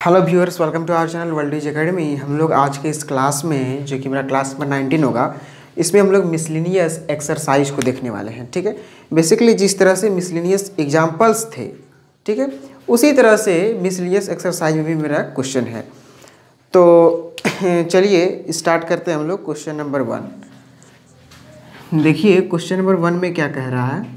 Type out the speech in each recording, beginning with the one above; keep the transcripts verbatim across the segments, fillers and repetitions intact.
Hello viewers, welcome to our channel world is academy. हम लोग आज के इस क्लास में, जो कि मेरा क्लास नंबर नाइनटीन होगा, इसमें हम लोग मिसलिनियस एक्सरसाइज को देखने वाले हैं। ठीक है, बेसिकली जिस तरह से मिसलिनियस एग्जाम्पल्स थे, ठीक है, उसी तरह से मिसलिनियस एक्सरसाइज में भी मेरा क्वेश्चन है। तो चलिए स्टार्ट करते हैं हम लोग क्वेश्चन नंबर वन। देखिए क्वेश्चन नंबर वन में क्या कह रहा है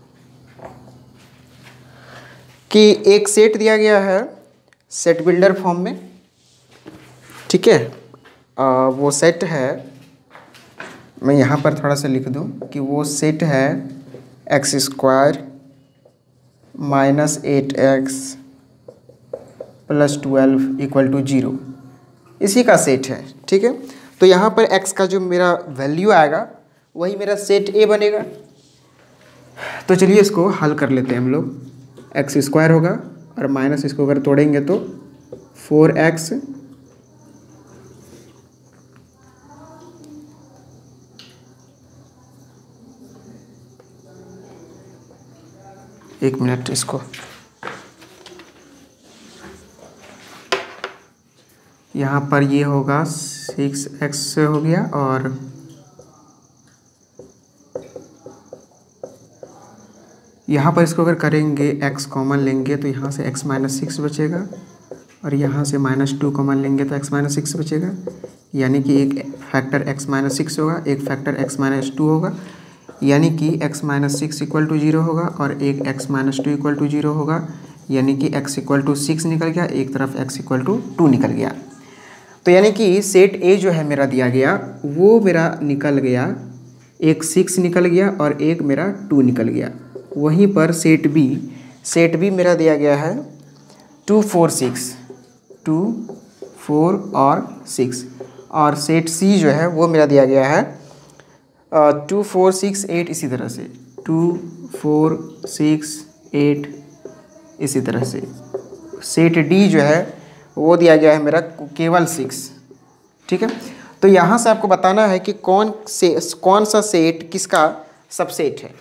कि एक सेट दिया गया है सेट बिल्डर फॉर्म में। ठीक है, आ, वो सेट है, मैं यहाँ पर थोड़ा सा लिख दूँ कि वो सेट है x square minus eight x plus twelve equal to zero, इसी का सेट है। ठीक है, तो यहाँ पर x का जो मेरा वैल्यू आएगा वही मेरा सेट A बनेगा। तो चलिए इसको हल कर लेते हैं हम लोग। एक्स स्क्वायर होगा और माइनस इसको अगर तोड़ेंगे तो फोर एक्स एक मिनट, इसको यहाँ पर ये होगा सिक्स एक्स हो गया, और यहाँ पर इसको अगर करेंगे x कॉमन लेंगे तो यहाँ से x माइनस सिक्स बचेगा, और यहाँ से माइनस टू कॉमन लेंगे तो x माइनस सिक्स बचेगा। यानी कि एक फैक्टर x माइनस सिक्स होगा, एक फैक्टर x माइनस टू होगा, यानी कि x minus six equal to zero होगा, और एक x minus two equal to zero होगा, यानी कि x इक्वल टू सिक्स निकल गया, एक तरफ x इक्वल टू टू निकल गया। तो यानी कि सेट A जो है मेरा दिया गया वो मेरा निकल गया, एक सिक्स निकल गया और एक मेरा टू निकल गया। वहीं पर सेट बी सेट बी मेरा दिया गया है two four six two four और सिक्स, और सेट सी जो है वो मेरा दिया गया है टू फोर सिक्स एट, इसी तरह से टू फोर सिक्स एट, इसी तरह से। सेट डी जो है वो दिया गया है मेरा केवल सिक्स। ठीक है, तो यहाँ से आपको बताना है कि कौन से कौन सा सेट किसका सबसेट है,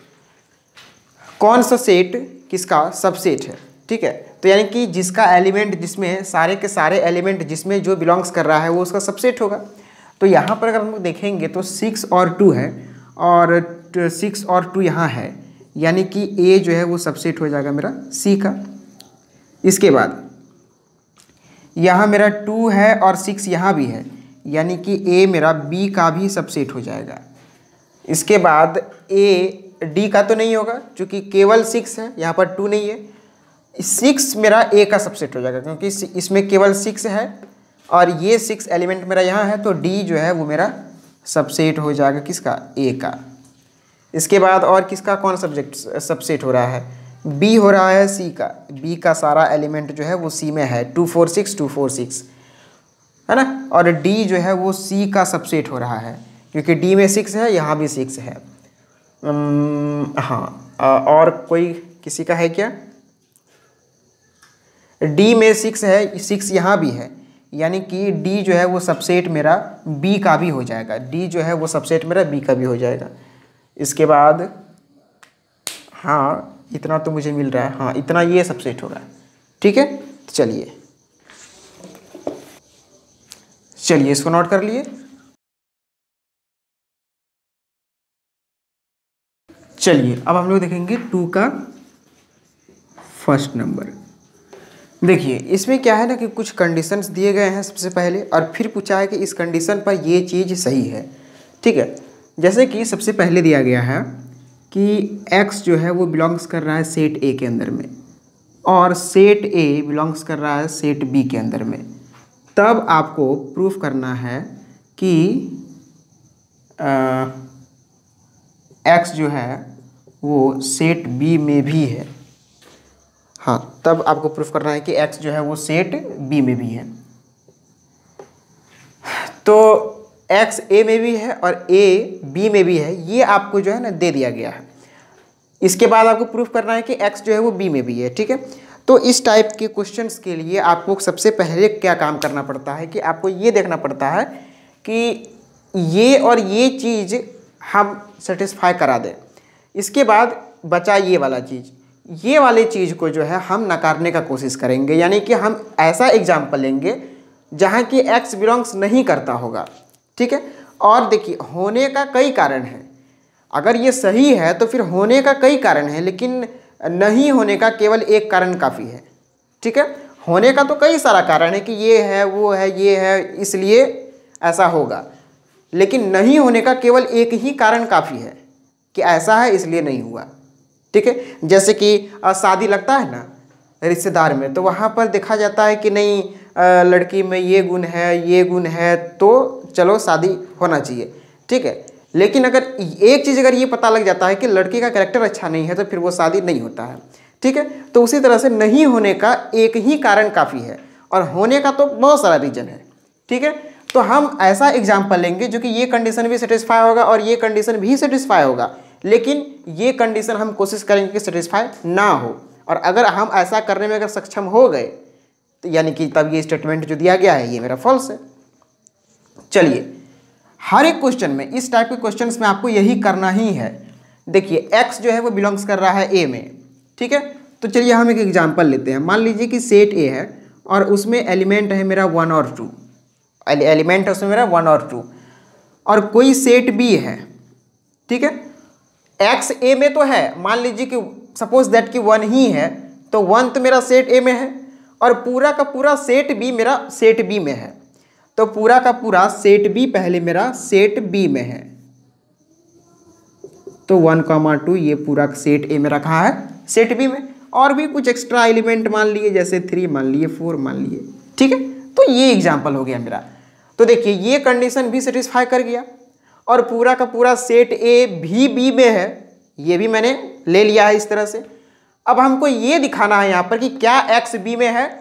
कौन सा सेट किसका सबसेट है। ठीक है, तो यानी कि जिसका एलिमेंट, जिसमें सारे के सारे एलिमेंट जिसमें जो बिलोंग्स कर रहा है वो उसका सबसेट होगा। तो यहाँ पर अगर हम लोग देखेंगे तो सिक्स और टू है, और सिक्स और टू यहाँ है, यानी कि ए जो है वो सबसेट हो जाएगा मेरा सी का। इसके बाद यहाँ मेरा टू है और सिक्स यहाँ भी है, यानी कि ए मेरा बी का भी सबसेट हो जाएगा। इसके बाद ए डी का तो नहीं होगा क्योंकि केवल सिक्स है, यहाँ पर टू नहीं है। सिक्स मेरा ए का सबसेट हो जाएगा क्योंकि इसमें केवल सिक्स है, और ये सिक्स एलिमेंट मेरा यहाँ है, तो डी जो है वो मेरा सबसेट हो जाएगा किसका, ए का। इसके बाद और किसका कौन सब्जेक्ट सबसेट हो रहा है, बी हो रहा है सी का। बी का सारा एलिमेंट जो है वो सी में है, two four six two four six है ना, और डी जो है वो सी का सबसेट हो रहा है क्योंकि डी में सिक्स है, यहाँ भी सिक्स है। Um, हाँ, और कोई किसी का है क्या, D में सिक्स है, सिक्स यहाँ भी है, यानी कि D जो है वो सबसेट मेरा B का भी हो जाएगा। D जो है वो सबसेट मेरा B का भी हो जाएगा। इसके बाद हाँ, इतना तो मुझे मिल रहा है, हाँ इतना ये सबसेट होगा। ठीक है, चलिए चलिए इसको नोट कर लिए। चलिए अब हम लोग देखेंगे टू का फर्स्ट नंबर। देखिए इसमें क्या है ना कि कुछ कंडीशंस दिए गए हैं सबसे पहले, और फिर पूछा है कि इस कंडीशन पर ये चीज़ सही है। ठीक है, जैसे कि सबसे पहले दिया गया है कि x जो है वो बिलोंग्स कर रहा है सेट A के अंदर में, और सेट A बिलोंग्स कर रहा है सेट B के अंदर में। तब आपको प्रूफ करना है कि आ, x जो है वो सेट B में भी है। हाँ, तब आपको प्रूफ करना है कि x जो है वो सेट B में भी है। तो x A में भी है और A B में भी है, ये आपको जो है ना दे दिया गया है। इसके बाद आपको प्रूफ करना है कि x जो है वो B में भी है। ठीक है, तो इस टाइप के क्वेश्चंस के लिए आपको सबसे पहले क्या काम करना पड़ता है कि आपको ये देखना पड़ता है कि ये और ये चीज़ हम सेटिस्फाई करा दें। इसके बाद बचा ये वाला चीज़, ये वाली चीज़ को जो है हम नकारने का कोशिश करेंगे, यानी कि हम ऐसा एग्जाम्पल लेंगे जहाँ की x बिलोंग्स नहीं करता होगा, ठीक है। और देखिए होने का कई कारण है, अगर ये सही है तो फिर होने का कई कारण है, लेकिन नहीं होने का केवल एक कारण काफ़ी है, ठीक है। होने का तो कई सारा कारण है कि ये है, वो है, ये है, इसलिए ऐसा होगा, लेकिन नहीं होने का केवल एक ही कारण काफ़ी है कि ऐसा है इसलिए नहीं हुआ, ठीक है। जैसे कि शादी लगता है ना रिश्तेदार में, तो वहाँ पर देखा जाता है कि नहीं आ, लड़की में ये गुण है, ये गुण है, तो चलो शादी होना चाहिए, ठीक है। लेकिन अगर एक चीज़ अगर ये पता लग जाता है कि लड़की का कैरेक्टर अच्छा नहीं है तो फिर वो शादी नहीं होता है, ठीक है। तो उसी तरह से नहीं होने का एक ही कारण काफ़ी है और होने का तो बहुत सारा रीजन है, ठीक है। तो हम ऐसा एग्जाम्पल लेंगे जो कि ये कंडीशन भी सेटिस्फाई होगा और ये कंडीशन भी सेटिस्फाई होगा, लेकिन ये कंडीशन हम कोशिश करेंगे कि सेटिस्फाई ना हो। और अगर हम ऐसा करने में अगर सक्षम हो गए तो यानी कि तब ये स्टेटमेंट जो दिया गया है ये मेरा फॉल्स है। चलिए हर एक क्वेश्चन में, इस टाइप के क्वेश्चंस में आपको यही करना ही है। देखिए x जो है वो बिलोंग्स कर रहा है a में, ठीक है। तो चलिए हम एक एग्जांपल लेते हैं। मान लीजिए कि सेट a है और उसमें एलिमेंट है मेरा वन और टू, एलिमेंट है उसमें मेरा वन और टू, और कोई सेट b है, ठीक है। x a में तो है, मान लीजिए कि सपोज दैट कि वन ही है, तो वन तो मेरा सेट a में है और पूरा का पूरा सेट b मेरा सेट b में है। तो पूरा का पूरा सेट बी पहले मेरा सेट बी में है, तो वन कॉमा टू ये पूरा सेट ए में रखा है सेट बी में, और भी कुछ एक्स्ट्रा एलिमेंट मान लिए, जैसे थ्री मान लिए, फोर मान लिए, ठीक है। तो ये एग्जांपल हो गया मेरा। तो देखिए ये कंडीशन भी सेटिस्फाई कर गया और पूरा का पूरा सेट ए भी बी में है, ये भी मैंने ले लिया है इस तरह से। अब हमको ये दिखाना है यहाँ पर कि क्या एक्स बी में है।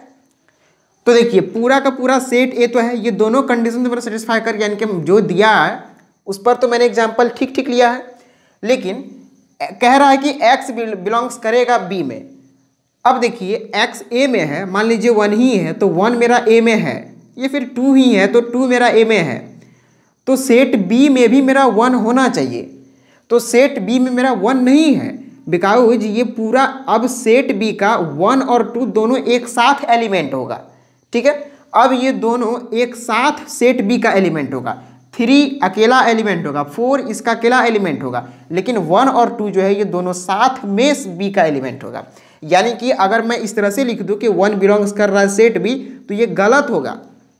तो देखिए पूरा का पूरा सेट ए तो है, ये दोनों कंडीशन तो मेरा सेटिस्फाई कर गया, यानी कि जो दिया है उस पर तो मैंने एग्जांपल ठीक ठीक लिया है, लेकिन कह रहा है कि x बिलोंग्स करेगा b में। अब देखिए x a में है, मान लीजिए वन ही है तो वन मेरा a में है, ये फिर टू ही है तो टू मेरा a में है, तो सेट b में भी मेरा वन होना चाहिए। तो सेट b में मेरा वन नहीं है बिकॉज ये पूरा अब सेट b का वन और टू दोनों एक साथ एलिमेंट होगा, ठीक है। अब ये दोनों एक साथ सेट बी का एलिमेंट होगा, थ्री अकेला एलिमेंट होगा, फोर इसका अकेला एलिमेंट होगा, लेकिन वन और टू जो है ये दोनों साथ में बी का एलिमेंट होगा। यानी कि अगर मैं इस तरह से लिख दूं कि वन बिलोंग्स कर रहा है सेट बी, तो ये गलत होगा,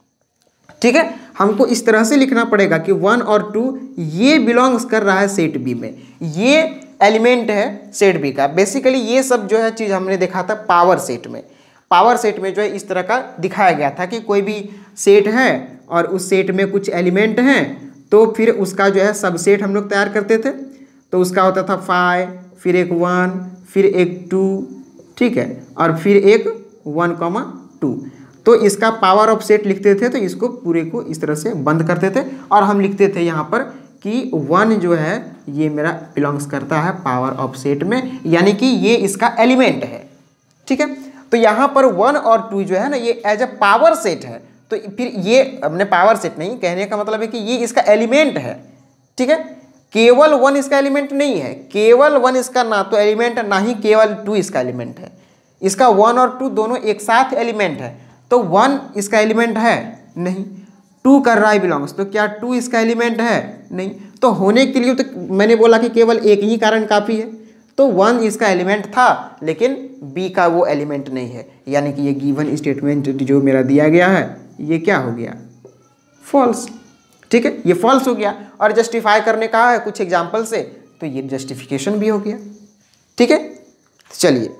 ठीक है। हमको इस तरह से लिखना पड़ेगा कि वन और टू ये बिलोंग्स कर रहा है सेट बी में, ये एलिमेंट है सेट बी का। बेसिकली ये सब जो है चीज़ हमने देखा था पावर सेट में। पावर सेट में जो है इस तरह का दिखाया गया था कि कोई भी सेट है और उस सेट में कुछ एलिमेंट हैं, तो फिर उसका जो है सबसेट हम लोग तैयार करते थे। तो उसका होता था फाइव, फिर एक वन, फिर एक टू, ठीक है, और फिर एक वन कॉमा टू। तो इसका पावर ऑफ सेट लिखते थे, तो इसको पूरे को इस तरह से बंद करते थे और हम लिखते थे यहाँ पर कि वन जो है ये मेरा बिलोंग्स करता है पावर ऑफ सेट में, यानी कि ये इसका एलिमेंट है, ठीक है। तो यहाँ पर वन और टू जो है ना ये एज ए पावर सेट है, तो फिर ये अपने पावर सेट नहीं, कहने का मतलब है कि ये इसका एलिमेंट है, ठीक है। केवल वन इसका एलिमेंट नहीं है, केवल वन इसका ना तो एलिमेंट है ना ही केवल टू इसका एलिमेंट है, इसका वन और टू दोनों एक साथ एलिमेंट है। तो वन इसका एलिमेंट है नहीं, टू कर रहा है बिलोंग्स, तो क्या टू इसका एलिमेंट है नहीं। तो होने के लिए तो मैंने बोला कि केवल एक ही कारण काफ़ी है, तो वन इसका एलिमेंट था लेकिन बी का वो एलिमेंट नहीं है, यानी कि ये गिवन स्टेटमेंट जो मेरा दिया गया है ये क्या हो गया, फॉल्स, ठीक है, ये फॉल्स हो गया। और जस्टिफाई करने का है कुछ एग्जांपल से, तो ये जस्टिफिकेशन भी हो गया, ठीक है। चलिए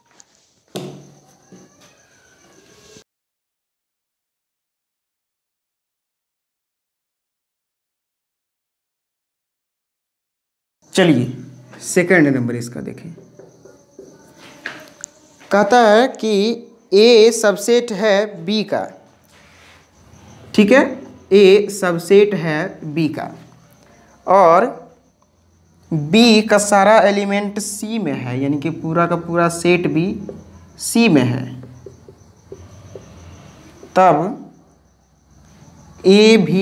चलिए सेकंड नंबर इसका देखें। कहता है कि ए सबसेट है बी का, ठीक है, ए सबसेट है बी का और बी का सारा एलिमेंट सी में है, यानी कि पूरा का पूरा सेट बी सी में है, तब ए भी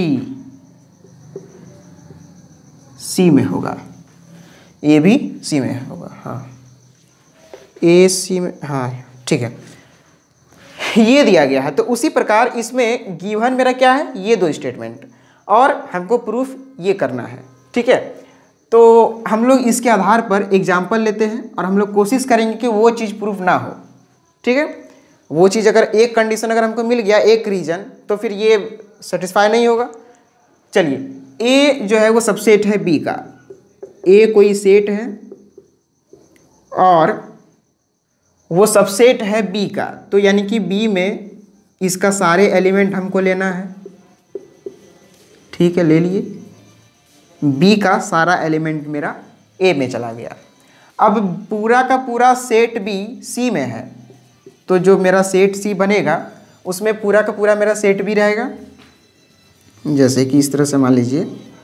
सी में होगा, ए भी सी में होगा। हाँ ए सी में, हाँ ठीक है, ये दिया गया है। तो उसी प्रकार इसमें गिवन मेरा क्या है, ये दो स्टेटमेंट, और हमको प्रूफ ये करना है। ठीक है, तो हम लोग इसके आधार पर एग्जाम्पल लेते हैं और हम लोग कोशिश करेंगे कि वो चीज़ प्रूफ ना हो। ठीक है, वो चीज़ अगर एक कंडीशन अगर हमको मिल गया, एक रीजन, तो फिर ये सेटिस्फाई नहीं होगा। चलिए, ए जो है वो सबसेट है बी का, ए कोई सेट है और वो सबसेट है बी का, तो यानी कि बी में इसका सारे एलिमेंट हमको लेना है। ठीक है, ले लिए, बी का सारा एलिमेंट मेरा ए में चला गया। अब पूरा का पूरा सेट बी सी में है, तो जो मेरा सेट सी बनेगा उसमें पूरा का पूरा मेरा सेट बी रहेगा। जैसे कि इस तरह से मान लीजिए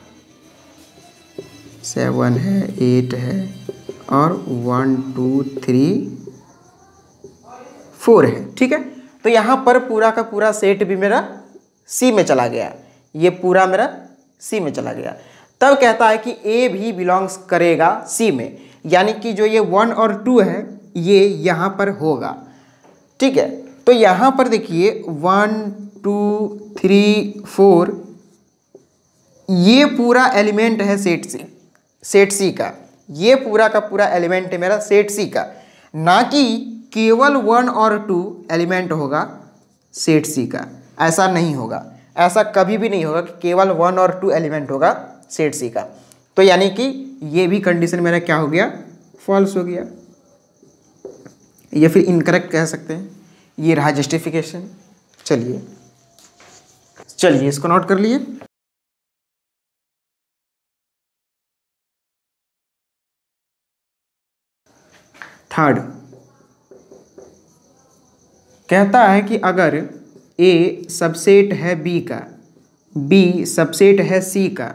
सेवन है, एट है और वन टू थ्री फोर है। ठीक है, तो यहाँ पर पूरा का पूरा सेट भी मेरा सी में चला गया, ये पूरा मेरा सी में चला गया। तब कहता है कि ए भी बिलोंग्स करेगा सी में, यानी कि जो ये वन और टू है ये यहाँ पर होगा। ठीक है, तो यहाँ पर देखिए वन टू थ्री फोर, ये पूरा एलिमेंट है सेट सी, सेट सी का, ये पूरा का पूरा एलिमेंट है मेरा सेट सी का, ना कि केवल वन और टू एलिमेंट होगा सेट सी का। ऐसा नहीं होगा, ऐसा कभी भी नहीं होगा कि केवल वन और टू एलिमेंट होगा सेट सी का। तो यानी कि ये भी कंडीशन मेरा क्या हो गया, फॉल्स हो गया, ये फिर इनकरेक्ट कह सकते हैं। ये रहा जस्टिफिकेशन। चलिए चलिए इसको नोट कर लिए। थर्ड कहता है कि अगर ए सबसेट है बी का, बी सबसेट है सी का,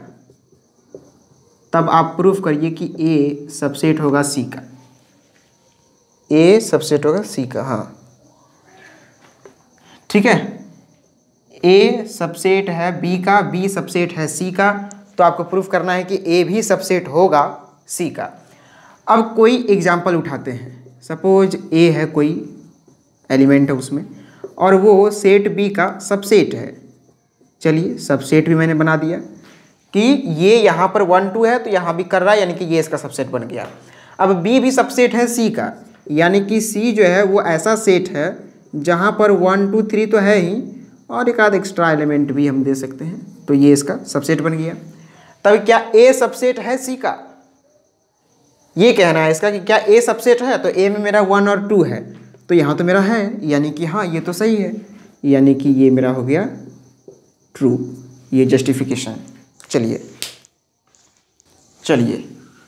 तब आप प्रूफ करिए कि ए सबसेट होगा सी का, ए सबसेट होगा सी का। हाँ ठीक है, ए सबसेट है बी का, बी सबसेट है सी का, तो आपको प्रूफ करना है कि ए भी सबसेट होगा सी का। अब कोई एग्जाम्पल उठाते हैं, सपोज ए है कोई एलिमेंट है उसमें और वो सेट बी का सबसेट है। चलिए सबसेट भी मैंने बना दिया कि ये यहाँ पर वन टू है तो यहाँ भी कर रहा है, यानी कि ये इसका सबसेट बन गया। अब बी भी सबसेट है सी का, यानी कि सी जो है वो ऐसा सेट है जहाँ पर वन टू थ्री तो है ही और एक आध एक्स्ट्रा एलिमेंट भी हम दे सकते हैं, तो ये इसका सबसेट बन गया। तब क्या ए सबसेट है सी का, ये कहना है इसका कि क्या ए सबसेट है, तो ए में मेरा वन और टू है, तो यहाँ तो मेरा है, यानी कि हाँ ये तो सही है, यानी कि ये मेरा हो गया ट्रू, ये जस्टिफिकेशन। चलिए चलिए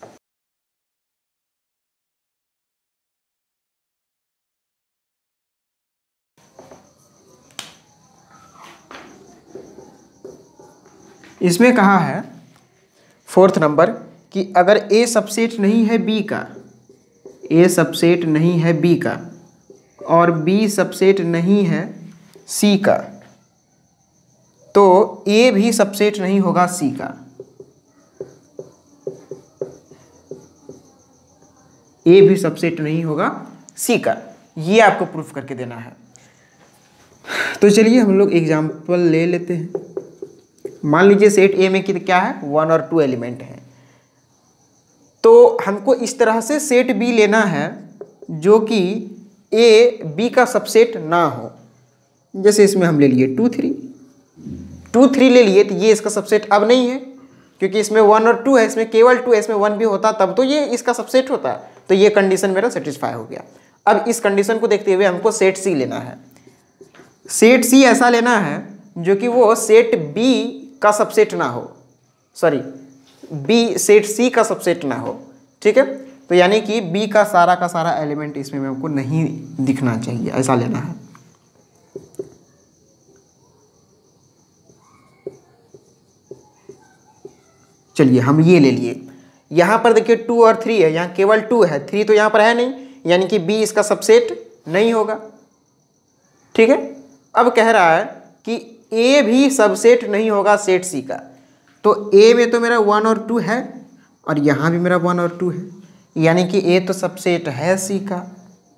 इसमें कहा है फोर्थ नंबर कि अगर ए सबसेट नहीं है बी का, ए सबसेट नहीं है बी का और बी सबसेट नहीं है सी का, तो ए भी सबसेट नहीं होगा सी का। ए भी सबसेट नहीं होगा सी का, ये आपको प्रूफ करके देना है। तो चलिए हम लोग एग्जाम्पल ले लेते हैं। मान लीजिए सेट ए में क्या है, वन और टू एलिमेंट है, तो हमको इस तरह से सेट बी लेना है जो कि ए बी का सबसेट ना हो। जैसे इसमें हम ले लिए टू थ्री, टू थ्री ले लिए, तो ये इसका सबसेट अब नहीं है क्योंकि इसमें वन और टू है, इसमें केवल टू है, इसमें वन भी होता तब तो ये इसका सबसेट होता, तो ये कंडीशन मेरा सेटिस्फाई हो गया। अब इस कंडीशन को देखते हुए हमको सेट सी लेना है। सेट सी ऐसा लेना है जो कि वो सेट बी का सबसेट ना हो, सॉरी बी सेट सी का सबसेट ना हो। ठीक है, तो यानी कि बी का सारा का सारा एलिमेंट इसमें हमको नहीं दिखना चाहिए, ऐसा लेना है। चलिए हम ये ले लिए, यहाँ पर देखिए टू और थ्री है, यहाँ केवल टू है, थ्री तो यहाँ पर है नहीं, यानी कि बी इसका सबसेट नहीं होगा। ठीक है, अब कह रहा है कि ए भी सबसेट नहीं होगा सेट सी का, तो ए में तो मेरा वन और टू है और यहाँ भी मेरा वन और टू है, यानी कि ए तो सबसेट है सी का,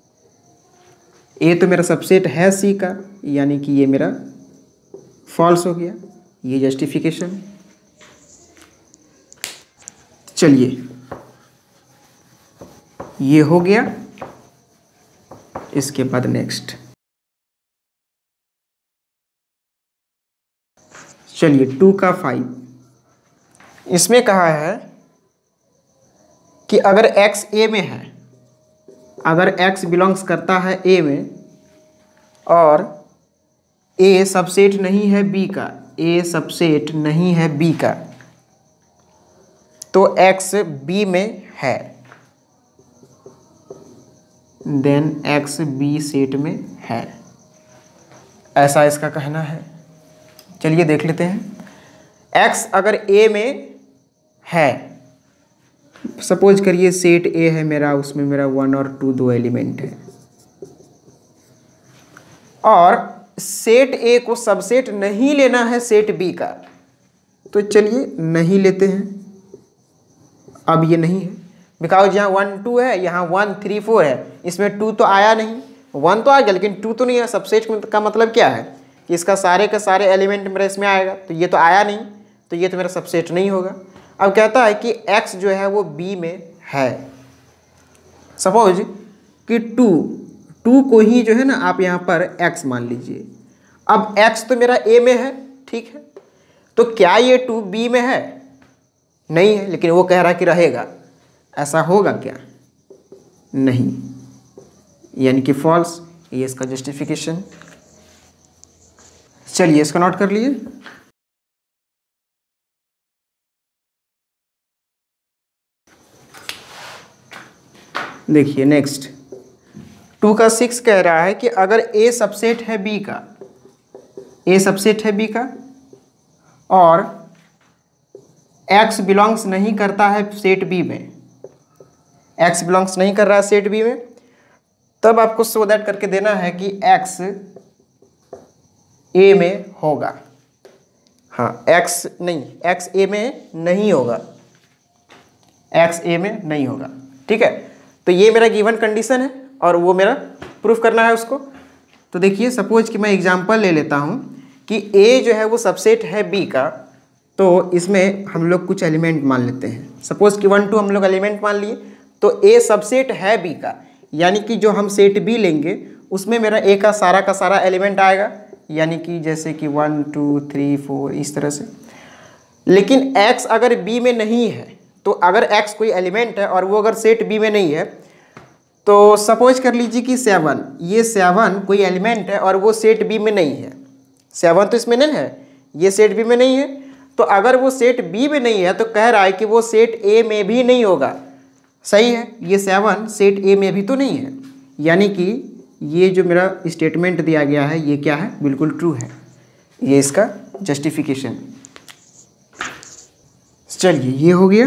ए तो मेरा सबसेट है सी का, यानी कि ये मेरा फॉल्स हो गया। ये जस्टिफिकेशन। चलिए ये हो गया। इसके बाद नेक्स्ट, चलिए टू का फाइव। इसमें कहा है कि अगर x a में है, अगर x बिलोंग्स करता है a में और a सबसेट नहीं है b का, a सबसेट नहीं है b का, तो x b में है, देन x b सेट में है, ऐसा इसका कहना है। चलिए देख लेते हैं। x अगर a में है, सपोज करिए सेट a है मेरा, उसमें मेरा वन और टू दो एलिमेंट है, और सेट a को सबसेट नहीं लेना है सेट b का, तो चलिए नहीं लेते हैं। अब ये नहीं है, बिकॉज यहाँ वन टू है, यहाँ वन थ्री फोर है, इसमें टू तो आया नहीं, वन तो आ गया लेकिन टू तो नहीं है। सबसेट का मतलब क्या है कि इसका सारे का सारे एलिमेंट मेरा इसमें आएगा, तो ये तो आया नहीं, तो ये तो मेरा सबसेट नहीं होगा। अब कहता है कि x जो है वो b में है। सपोज कि टू टू को ही जो है ना आप यहाँ पर x मान लीजिए। अब x तो मेरा a में है, ठीक है, तो क्या ये टू b में है? नहीं है, लेकिन वो कह रहा है कि रहेगा। ऐसा होगा क्या? नहीं, यानी कि फॉल्स। ये इसका जस्टिफिकेशन। चलिए इसको नोट कर लिए। देखिए नेक्स्ट, टू का सिक्स कह रहा है कि अगर a सबसेट है b का, a सबसेट है b का और x बिलोंग्स नहीं करता है सेट b में, x बिलोंग्स नहीं कर रहा है सेट b में, तब आपको सो दैट करके देना है कि x a में होगा। हाँ, x नहीं, x a में नहीं होगा, x a में नहीं होगा, ठीक है। तो ये मेरा गिवन कंडीशन है और वो मेरा प्रूफ करना है उसको। तो देखिए सपोज कि मैं एग्जांपल ले लेता हूँ कि a जो है वो सबसेट है b का, तो इसमें हम लोग कुछ एलिमेंट मान लेते हैं। सपोज कि वन टू हम लोग एलिमेंट मान लिए, तो a सबसेट है b का, यानी कि जो हम सेट b लेंगे उसमें मेरा a का सारा का सारा एलिमेंट आएगा, यानी कि जैसे कि वन टू थ्री फोर इस तरह से। लेकिन x अगर b में नहीं है, तो अगर x कोई एलिमेंट है और वो अगर सेट b में नहीं है, तो सपोज कर लीजिए कि सेवन, ये सेवन कोई एलिमेंट है और वो सेट b में नहीं है। सेवन तो इसमें नहीं है, ये सेट b में नहीं है, तो अगर वो सेट b में नहीं है तो कह रहा है कि वो सेट a में भी नहीं होगा। सही है, ये सेवन सेट a में भी तो नहीं है, यानी कि ये जो मेरा स्टेटमेंट दिया गया है ये क्या है, बिल्कुल ट्रू है। ये इसका जस्टिफिकेशन। चलिए ये हो गया।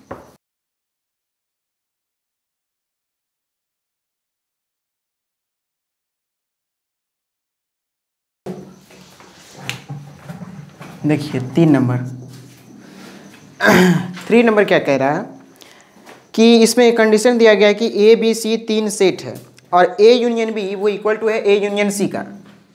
देखिए तीन नंबर थ्री नंबर क्या कह रहा है कि इसमें एक कंडीशन दिया गया है कि ए बी सी तीन सेट है और ए यूनियन बी वो इक्वल टू है ए यूनियन सी का।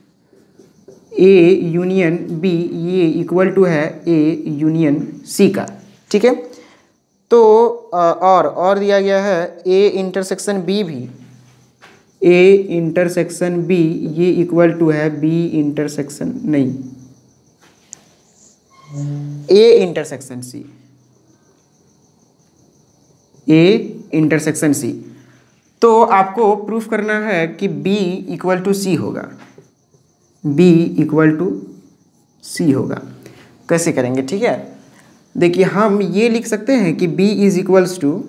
ए यूनियन बी ये इक्वल टू है ए यूनियन सी का, ठीक है। तो और और दिया गया है ए इंटरसेक्शन बी भी, ए इंटरसेक्शन बी ये इक्वल टू है बी इंटरसेक्शन नहीं A intersection C, A intersection C. तो आपको प्रूफ करना है कि B इक्वल टू सी होगा, B इक्वल टू सी होगा। कैसे करेंगे, ठीक है। देखिए हम ये लिख सकते हैं कि B is equals to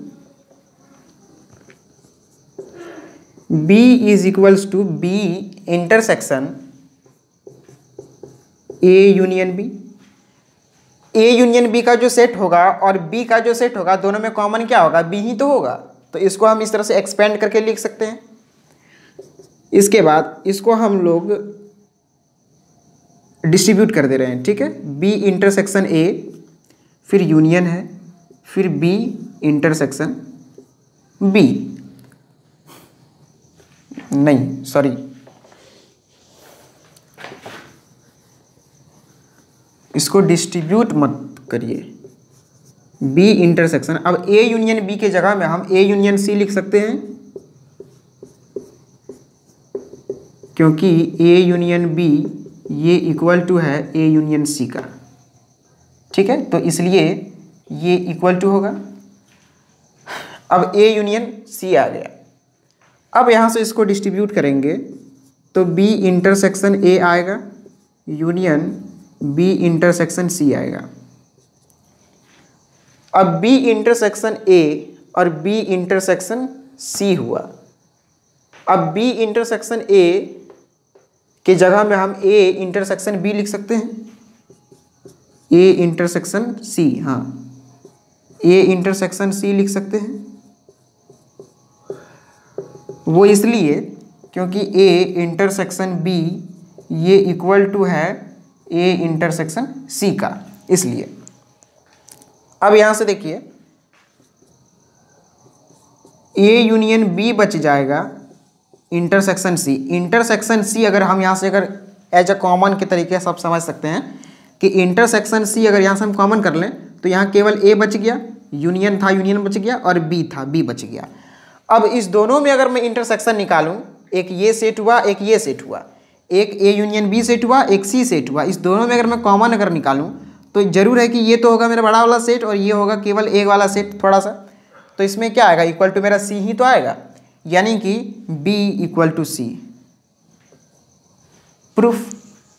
B is equals to B intersection A union B। A union B का जो सेट होगा और B का जो सेट होगा दोनों में कॉमन क्या होगा, B ही तो होगा। तो इसको हम इस तरह से एक्सपेंड करके लिख सकते हैं। इसके बाद इसको हम लोग डिस्ट्रीब्यूट कर दे रहे हैं, ठीक है। B इंटरसेक्शन A, फिर यूनियन है, फिर B इंटरसेक्शन B, नहीं सॉरी इसको डिस्ट्रीब्यूट मत करिए, बी इंटरसेक्शन। अब ए यूनियन बी के जगह में हम ए यूनियन सी लिख सकते हैं, क्योंकि ए यूनियन बी ये इक्वल टू है ए यूनियन सी का, ठीक है, तो इसलिए ये इक्वल टू होगा। अब ए यूनियन सी आ गया। अब यहाँ से इसको डिस्ट्रीब्यूट करेंगे तो बी इंटरसेक्शन ए आएगा, यूनियन बी इंटरसेक्शन सी आएगा। अब बी इंटरसेक्शन ए और बी इंटरसेक्शन सी हुआ। अब बी इंटरसेक्शन ए के जगह में हम ए इंटरसेक्शन बी लिख सकते हैं, ए इंटरसेक्शन सी, हाँ ए इंटरसेक्शन सी लिख सकते हैं। वो इसलिए क्योंकि ए इंटरसेक्शन बी ये इक्वल टू है ए इंटरसेक्शन सी का, इसलिए। अब यहां से देखिए ए यूनियन बी बच जाएगा इंटरसेक्शन सी। इंटरसेक्शन सी अगर हम यहाँ से अगर एज अ कॉमन के तरीके से आप समझ सकते हैं कि इंटरसेक्शन सी अगर यहाँ से हम कॉमन कर लें तो यहाँ केवल ए बच गया, यूनियन था यूनियन बच गया, और बी था बी बच गया। अब इस दोनों में अगर मैं इंटरसेक्शन निकालूं, एक ये सेट हुआ एक ये सेट हुआ, एक ए यूनियन बी सेट हुआ एक सी सेट हुआ, इस दोनों में अगर मैं कॉमन अगर निकालूं तो जरूर है कि ये तो होगा मेरा बड़ा वाला सेट और ये होगा केवल एक वाला सेट थोड़ा सा, तो इसमें क्या आएगा, इक्वल टू मेरा सी ही तो आएगा, यानी कि B equal to C. Proof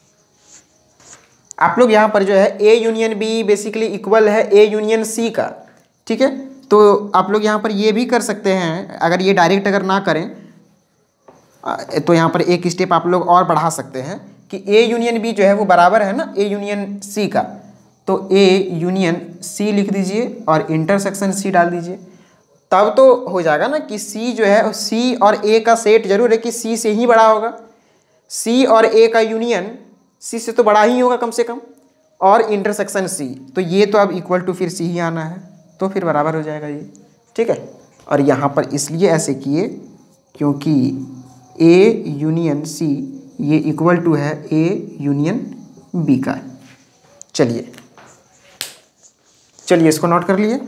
आप लोग यहाँ पर जो है A union B basically equal है ए यूनियन सी का, ठीक है। तो आप लोग यहाँ पर ये भी कर सकते हैं, अगर ये डायरेक्ट अगर ना करें तो यहाँ पर एक स्टेप आप लोग और बढ़ा सकते हैं कि ए यूनियन बी जो है वो बराबर है ना ए यूनियन सी का, तो ए यूनियन सी लिख दीजिए और इंटरसेक्शन सी डाल दीजिए, तब तो हो जाएगा ना कि सी जो है सी और ए का सेट जरूर है कि सी से ही बड़ा होगा, सी और ए का यूनियन सी से तो बड़ा ही होगा कम से कम, और इंटरसेक्शन सी, तो ये तो अब इक्वल टू फिर सी ही आना है, तो फिर बराबर हो जाएगा ये, ठीक है। और यहाँ पर इसलिए ऐसे किए क्योंकि ए यूनियन सी ये इक्वल टू है ए यूनियन बी का। चलिए चलिए इसको नोट कर लिए।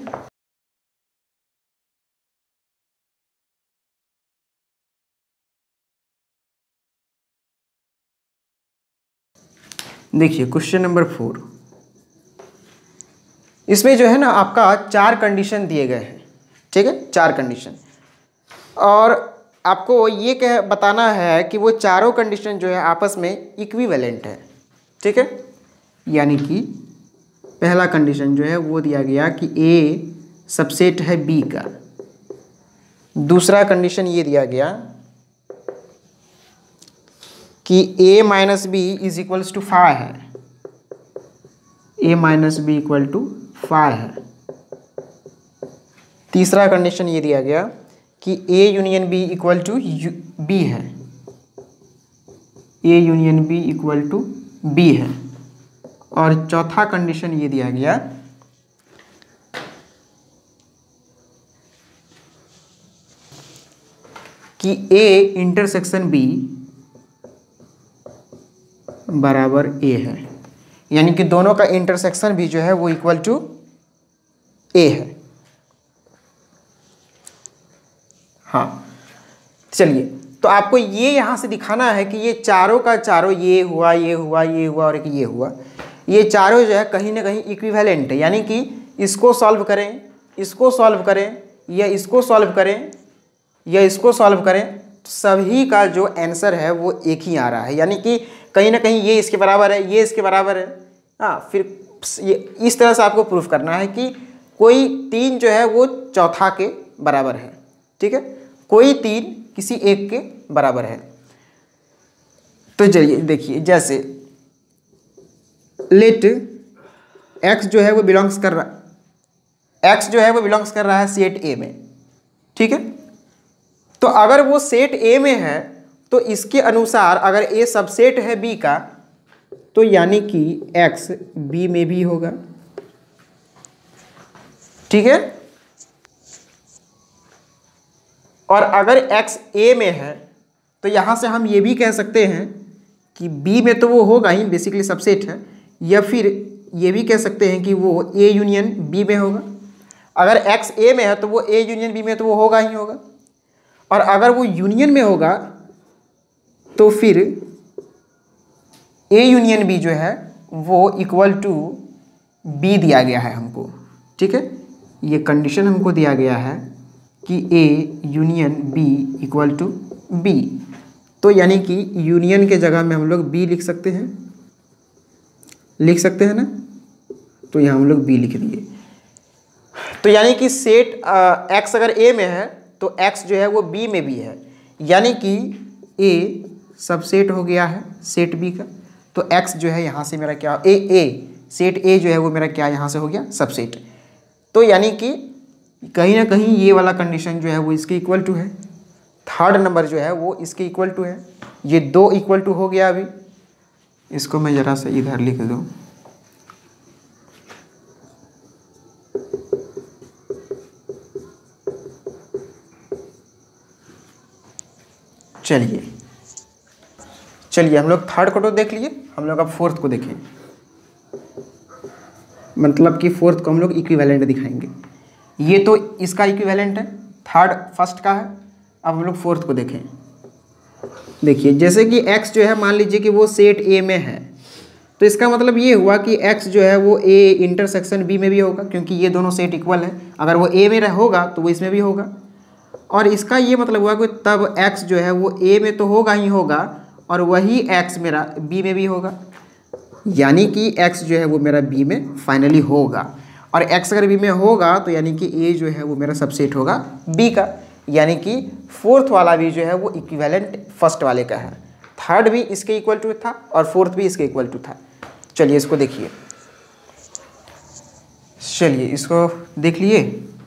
देखिए क्वेश्चन नंबर फोर, इसमें जो है ना आपका चार कंडीशन दिए गए हैं, ठीक है, चार कंडीशन, और आपको ये कह बताना है कि वो चारों कंडीशन जो है आपस में इक्विवेलेंट है, ठीक है। यानी कि पहला कंडीशन जो है वो दिया गया कि ए सबसेट है बी का, दूसरा कंडीशन ये दिया गया कि A minus B is equals to five है, A minus B equal to five है। तीसरा कंडीशन ये दिया गया कि A union B equal to B है, A union B equal to B है। और चौथा कंडीशन ये दिया गया कि ए इंटरसेक्शन बी बराबर ए है, यानी कि दोनों का इंटरसेक्शन भी जो है वो इक्वल टू ए है। हाँ चलिए, तो आपको ये यहाँ से दिखाना है कि ये चारों का चारों, ये हुआ ये हुआ ये हुआ और एक ये हुआ, ये चारों जो है कहीं ना कहीं इक्विवेलेंट है, यानी कि इसको सॉल्व करें, इसको सॉल्व करें, या इसको सॉल्व करें, या इसको सॉल्व करें, सभी का जो आंसर है वो एक ही आ रहा है, यानी कि कहीं ना कहीं ये इसके बराबर है, ये इसके बराबर है। हाँ, फिर ये इस तरह से आपको प्रूफ करना है कि कोई तीन जो है वो चौथा के बराबर है, ठीक है, कोई तीन किसी एक के बराबर है। तो चलिए देखिए, जैसे लेट एक्स जो है वो बिलोंग्स कर रहा एक्स जो है वो बिलोंग्स कर रहा है सेट ए में, ठीक है। तो अगर वो सेट ए में है तो इसके अनुसार अगर ए सबसेट है बी का, तो यानी कि एक्स बी में भी होगा, ठीक है। और अगर एक्स ए में है तो यहां से हम ये भी कह सकते हैं कि बी में तो वो होगा ही, बेसिकली सबसेट है, या फिर ये भी कह सकते हैं कि वो ए यूनियन बी में होगा। अगर एक्स ए में है तो वो ए यूनियन बी में तो वो होगा ही होगा, और अगर वो यूनियन में होगा तो फिर ए यूनियन बी जो है वो इक्वल टू बी दिया गया है हमको। ठीक है, ये कंडीशन हमको दिया गया है कि A union B equal to B. तो यानी कि यूनियन के जगह में हम लोग बी लिख सकते हैं, लिख सकते हैं ना, तो यहाँ हम लोग बी लिख दिए। तो यानी कि सेट एक्स अगर ए में है तो एक्स जो है वो बी में भी है, यानी कि ए सबसेट हो गया है सेट बी का। तो एक्स जो है यहाँ से मेरा क्या ए ए सेट ए जो है वो मेरा क्या यहाँ से हो गया सबसेट। तो यानी कि कहीं ना कहीं ये वाला कंडीशन जो है वो इसके इक्वल टू है, थर्ड नंबर जो है वो इसके इक्वल टू है। ये दो इक्वल टू हो गया। अभी इसको मैं ज़रा सा इधर लिख दूँ। चलिए चलिए हम लोग थर्ड को तो देख लिए, हम लोग अब फोर्थ को देखें। मतलब कि फोर्थ को हम लोग इक्विवेलेंट दिखाएंगे। ये तो इसका इक्विवेलेंट है, थर्ड फर्स्ट का है। अब हम लोग फोर्थ को देखें। देखिए जैसे कि x जो है मान लीजिए कि वो सेट a में है, तो इसका मतलब ये हुआ कि x जो है वो a इंटरसेक्शन b में भी होगा, क्योंकि ये दोनों सेट इक्वल है। अगर वो a में होगा तो वो इसमें भी होगा। और इसका ये मतलब हुआ कि तब x जो है वो a में तो होगा ही होगा, और वही x मेरा b में भी होगा, यानी कि x जो है वो मेरा b में फाइनली होगा। और x अगर b में होगा तो यानी कि a जो है वो मेरा सबसेट होगा b का, यानी कि फोर्थ वाला भी जो है वो इक्विवेलेंट फर्स्ट वाले का है। थर्ड भी इसके इक्वल टू था और फोर्थ भी इसके इक्वल टू था। चलिए इसको देखिए, चलिए इसको देख लिए।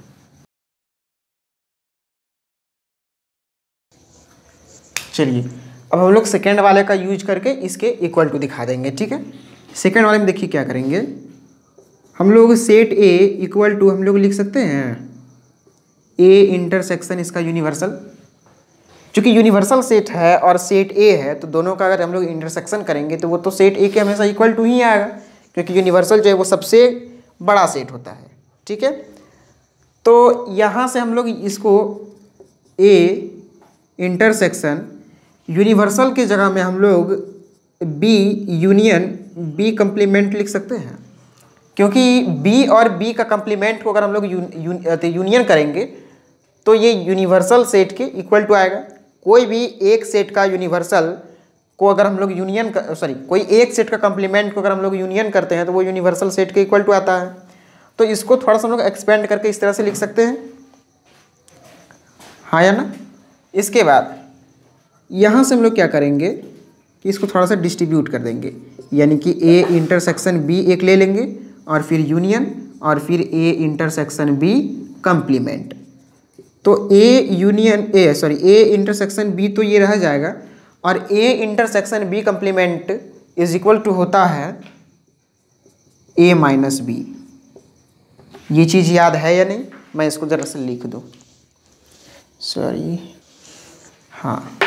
चलिए अब हम लोग सेकेंड वाले का यूज करके इसके इक्वल टू दिखा देंगे। ठीक है, सेकेंड वाले में देखिए क्या करेंगे हम लोग। सेट ए इक्वल टू हम लोग लिख सकते हैं ए इंटरसेक्शन इसका यूनिवर्सल। चूँकि यूनिवर्सल सेट है और सेट ए है तो दोनों का अगर हम लोग इंटरसेक्शन करेंगे तो वो तो सेट ए के हमेशा इक्वल टू ही आएगा, क्योंकि यूनिवर्सल जो है वो सबसे बड़ा सेट होता है। ठीक है, तो यहाँ से हम लोग इसको ए इंटरसेक्शन यूनिवर्सल के जगह में हम लोग बी यूनियन बी कंप्लीमेंट लिख सकते हैं, क्योंकि बी और बी का कंप्लीमेंट को अगर हम लोग यून, यून, यूनियन करेंगे तो ये यूनिवर्सल सेट के इक्वल टू आएगा। कोई भी एक सेट का यूनिवर्सल को अगर हम लोग यूनियन सॉरी कोई एक सेट का कंप्लीमेंट को अगर हम लोग यूनियन करते हैं तो वो यूनिवर्सल सेट के इक्वल टू आता है। तो इसको थोड़ा सा हम लोग एक्सपेंड करके इस तरह से लिख सकते हैं, हाँ या ना। इसके बाद यहाँ से हम लोग क्या करेंगे कि इसको थोड़ा सा डिस्ट्रीब्यूट कर देंगे, यानी कि ए इंटरसेक्शन बी एक ले लेंगे और फिर यूनियन और फिर ए इंटरसेक्शन बी कंप्लीमेंट। तो A union A sorry A intersection B तो ये रह जाएगा, और A intersection B complement is equal to होता है ए माइनस बी। ये चीज़ याद है या नहीं, मैं इसको ज़रा से लिख दूँ, सॉरी हाँ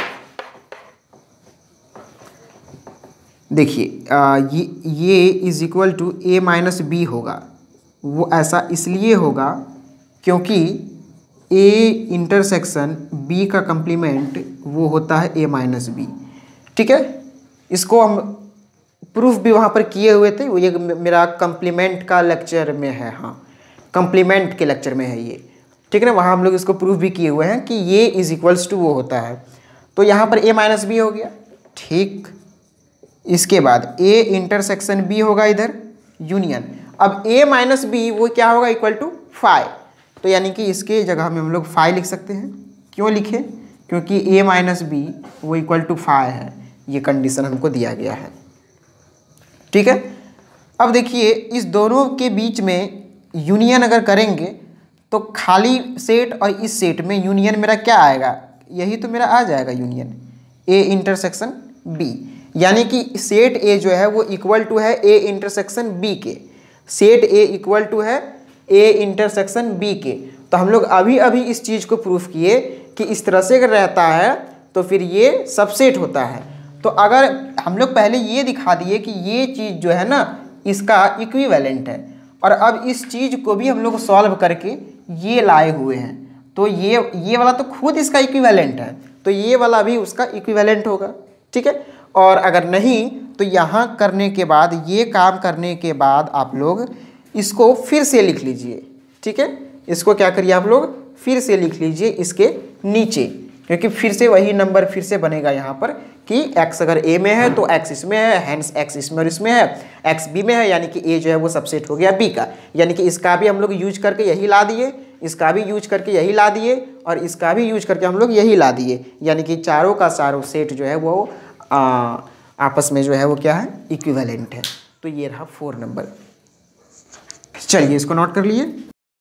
देखिए ये ये is equal to A minus B होगा। वो ऐसा इसलिए होगा क्योंकि ए इंटरसेक्शन बी का कंप्लीमेंट वो होता है ए माइनस बी। ठीक है, इसको हम प्रूफ भी वहाँ पर किए हुए थे, वो ये मेरा कंप्लीमेंट का लेक्चर में है, हाँ कंप्लीमेंट के लेक्चर में है ये। ठीक है ना, वहाँ हम लोग इसको प्रूफ भी किए हुए हैं कि ये इज इक्वल्स टू वो होता है। तो यहाँ पर ए माइनस बी हो गया। ठीक, इसके बाद ए इंटरसेक्शन बी होगा इधर यूनियन। अब ए माइनस बी वो क्या होगा इक्वल टू फाइव, तो यानी कि इसके जगह में हम लोग फाइव लिख सकते हैं। क्यों लिखे, क्योंकि ए माइनस बी वो इक्वल टू फाइव है, ये कंडीशन हमको दिया गया है। ठीक है, अब देखिए इस दोनों के बीच में यूनियन अगर करेंगे तो खाली सेट और इस सेट में यूनियन मेरा क्या आएगा, यही तो मेरा आ जाएगा यूनियन ए इंटरसेक्शन बी, यानी कि सेट ए जो है वो इक्वल टू है ए इंटरसेक्शन बी के। सेट ए इक्वल टू है ए इंटरसेक्शन बी के। तो हम लोग अभी अभी इस चीज़ को प्रूफ किए कि इस तरह से अगर रहता है तो फिर ये सबसेट होता है। तो अगर हम लोग पहले ये दिखा दिए कि ये चीज़ जो है ना इसका इक्विवेलेंट है। और अब इस चीज़ को भी हम लोग सॉल्व करके ये लाए हुए हैं, तो ये ये वाला तो खुद इसका इक्विवेलेंट है, तो ये वाला भी उसका इक्विवेलेंट होगा। ठीक है, और अगर नहीं तो यहाँ करने के बाद, ये काम करने के बाद आप लोग इसको फिर से लिख लीजिए। ठीक है, इसको क्या करिए आप लोग फिर से लिख लीजिए इसके नीचे, क्योंकि फिर से वही नंबर फिर से बनेगा यहाँ पर कि x अगर a में है तो x इसमें है, हैंस x इसमें और इसमें है, x b में है, यानी कि a जो है वो सबसेट हो गया b का। यानी कि इसका भी हम लोग यूज करके यही ला दिए, इसका भी यूज करके यही ला दिए, और इसका भी यूज करके हम लोग यही ला दिए, यानी कि चारों का चारों सेट जो है वो आ, आपस में जो है वो क्या है, इक्विवेलेंट है। तो ये रहा फोर नंबर। चलिए इसको नोट कर लिए।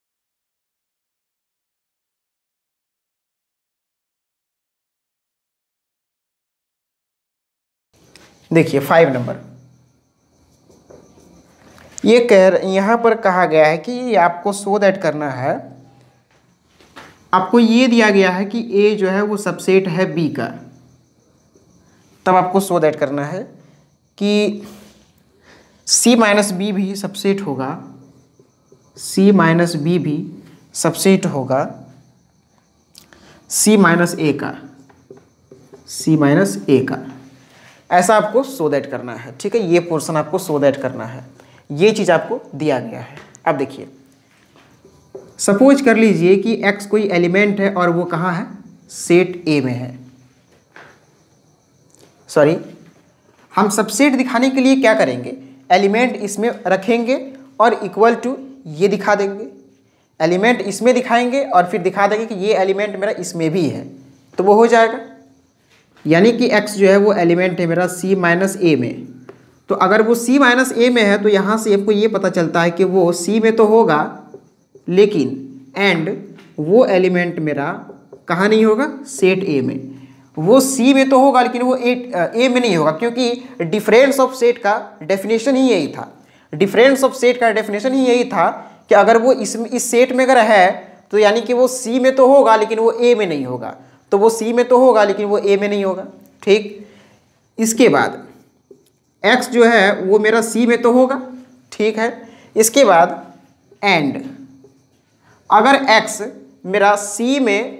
देखिए फाइव नंबर, ये कह यहाँ पर कहा गया है कि आपको शो दैट करना है, आपको ये दिया गया है कि ए जो है वो सबसेट है बी का, तब आपको शो दैट करना है कि सी माइनस बी भी सबसेट होगा, सी माइनस बी भी सबसेट होगा सी माइनस ए का, सी माइनस ए का, ऐसा आपको शो दैट करना है। ठीक है, ये पोर्शन आपको शो दैट करना है, ये चीज़ आपको दिया गया है। अब देखिए, सपोज कर लीजिए कि x कोई एलिमेंट है और वो कहाँ है, सेट A में है। सॉरी, हम सबसेट दिखाने के लिए क्या करेंगे, एलिमेंट इसमें रखेंगे और इक्वल टू ये दिखा देंगे, एलिमेंट इसमें दिखाएंगे और फिर दिखा देंगे कि ये एलिमेंट मेरा इसमें भी है, तो वो हो जाएगा। यानी कि x जो है वो एलिमेंट है मेरा c माइनस ए में, तो अगर वो c माइनस ए में है तो यहाँ से आपको ये पता चलता है कि वो c में तो होगा, लेकिन एंड वो एलिमेंट मेरा कहाँ नहीं होगा, सेट A में। वो c में तो होगा लेकिन वो ए ए में नहीं होगा, क्योंकि डिफरेंस ऑफ सेट का डेफिनेशन ही यही था। डिफरेंस ऑफ सेट का डेफिनेशन ही यही था कि अगर वो इस इस सेट में अगर है तो यानी कि वो c में तो होगा लेकिन वो a में नहीं होगा, तो वो c में तो होगा लेकिन वो a में नहीं होगा। ठीक, इसके बाद x जो है वो मेरा c में तो होगा। ठीक है, इसके बाद एंड अगर x मेरा c में,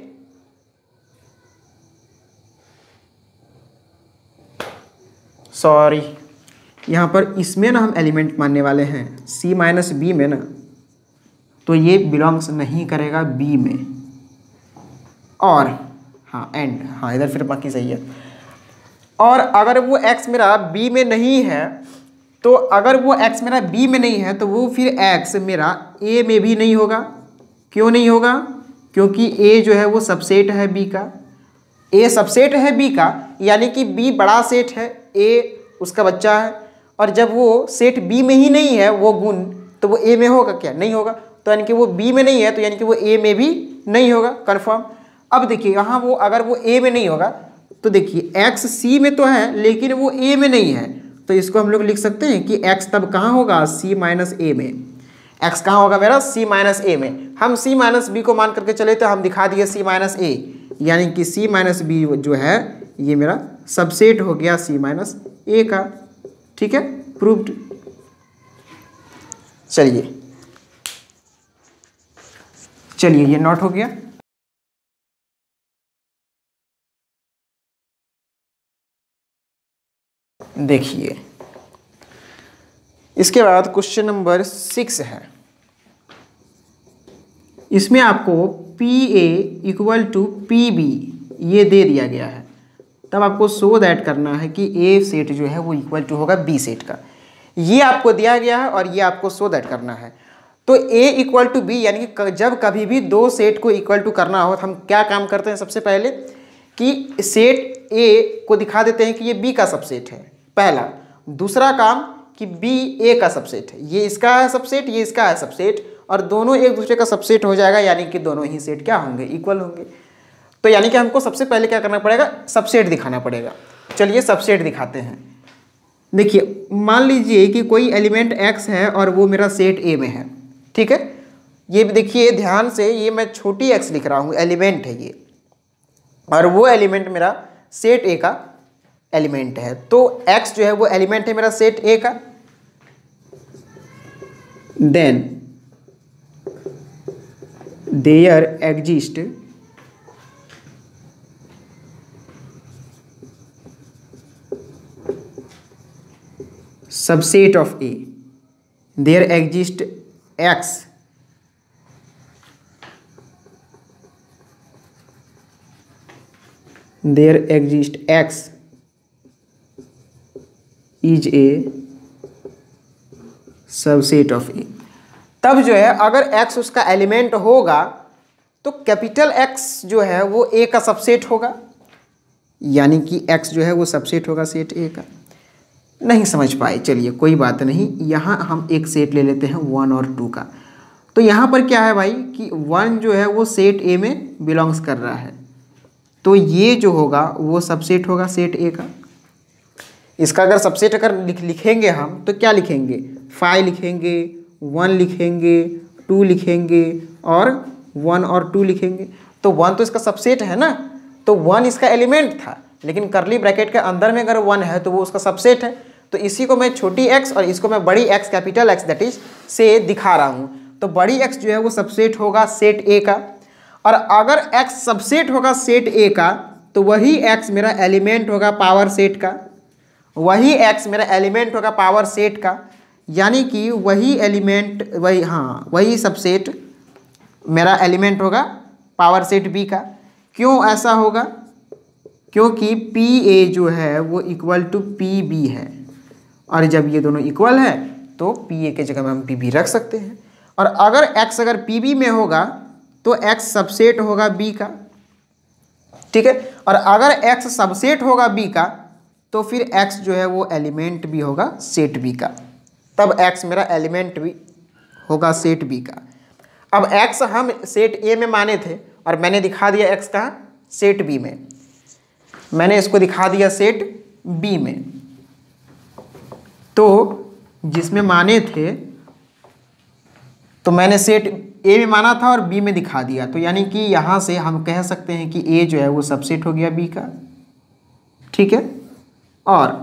सॉरी यहाँ पर इसमें ना हम एलिमेंट मानने वाले हैं c माइनस बी में ना, तो ये बिलोंग्स नहीं करेगा b में। और हाँ एंड, हाँ इधर फिर बाकी सही है। और अगर वो x मेरा b में नहीं है, तो अगर वो x मेरा b में नहीं है तो वो फिर x मेरा a में भी नहीं होगा। क्यों नहीं होगा, क्योंकि a जो है वो सबसेट है b का, a सबसेट है b का, यानी कि b बड़ा सेट है, a उसका बच्चा है, और जब वो सेट b में ही नहीं है वो गुण, तो वो a में होगा क्या, नहीं होगा। तो यानी कि वो b में नहीं है तो यानी कि वो a में भी नहीं होगा, कन्फर्म। अब देखिए यहाँ वो अगर वो a में नहीं होगा तो देखिए x c में तो है लेकिन वो a में नहीं है, तो इसको हम लोग लिख सकते हैं कि x तब कहाँ होगा, c माइनस ए में। x कहाँ होगा मेरा, c माइनस ए में। हम c माइनस बी को मान करके चले तो हम दिखा दिए c माइनस ए, यानी कि c माइनस बी जो है ये मेरा सबसेट हो गया c माइनस ए का। ठीक है, प्रूव्ड। चलिए चलिए ये नोट हो गया। देखिए इसके बाद क्वेश्चन नंबर सिक्स है। इसमें आपको P A equal to P B ये दे दिया गया है, तब आपको शो दैट करना है कि ए सेट जो है वो इक्वल टू होगा बी सेट का। ये आपको दिया गया है और ये आपको शो दैट करना है। तो ए इक्वल टू बी, यानी कि जब कभी भी दो सेट को इक्वल टू करना हो तो हम क्या काम करते हैं, सबसे पहले कि सेट ए को दिखा देते हैं कि ये बी का सबसेट है, पहला। दूसरा काम कि बी ए का सबसेट है, ये इसका है सबसेट, ये इसका है सबसेट, और दोनों एक दूसरे का सबसेट हो जाएगा, यानी कि दोनों ही सेट क्या होंगे, इक्वल होंगे। तो यानी कि हमको सबसे पहले क्या करना पड़ेगा, सबसेट दिखाना पड़ेगा। चलिए सबसेट दिखाते हैं। देखिए मान लीजिए कि कोई एलिमेंट x है और वो मेरा सेट ए में है। ठीक है, ये भी देखिए ध्यान से, ये मैं छोटी x लिख रहा हूँ, एलिमेंट है ये, और वो एलिमेंट मेरा सेट ए का एलिमेंट है। तो x जो है वो एलिमेंट है मेरा सेट ए का। Then there exist subset of A, there exist x there exist x is a subset of A. तब जो है अगर x उसका एलिमेंट होगा तो कैपिटल X जो है वो a का सबसेट होगा, यानी कि x जो है वो सबसेट होगा सेट a का। नहीं समझ पाए, चलिए कोई बात नहीं, यहाँ हम एक सेट ले लेते हैं वन और टू का। तो यहाँ पर क्या है भाई कि वन जो है वो सेट a में बिलोंग्स कर रहा है, तो ये जो होगा वो सबसेट होगा सेट a का। इसका अगर सबसेट अगर लिख लिखेंगे हम तो क्या लिखेंगे, फाइव लिखेंगे, वन लिखेंगे, टू लिखेंगे और वन और टू लिखेंगे। तो वन तो इसका सबसेट है ना, तो वन इसका एलिमेंट था, लेकिन करली ब्रैकेट के अंदर में अगर वन है तो वो उसका सबसेट है। तो इसी को मैं छोटी x और इसको मैं बड़ी x capital X that is से दिखा रहा हूँ। तो बड़ी x जो है वो सबसेट होगा सेट a का, और अगर x सबसेट होगा सेट a का तो वही x मेरा एलिमेंट होगा पावर सेट का, वही x मेरा एलिमेंट होगा पावर सेट का, यानी कि वही एलिमेंट वही हाँ वही सबसेट मेरा एलिमेंट होगा पावर सेट b का। क्यों ऐसा होगा, क्योंकि पी ए जो है वो इक्वल टू पी बी है, और जब ये दोनों इक्वल है तो पी ए के जगह में हम पी बी रख सकते हैं। और अगर x अगर पी बी में होगा तो x सबसेट होगा b का, ठीक है। और अगर x सबसेट होगा b का तो फिर x जो है वो एलिमेंट भी होगा सेट b का, तब x मेरा एलिमेंट भी होगा सेट b का। अब x हम सेट a में माने थे और मैंने दिखा दिया x कहाँ, सेट b में, मैंने इसको दिखा दिया सेट b में। तो जिसमें माने थे तो मैंने सेट a में माना था और b में दिखा दिया, तो यानी कि यहाँ से हम कह सकते हैं कि a जो है वो सबसेट हो गया b का, ठीक है। और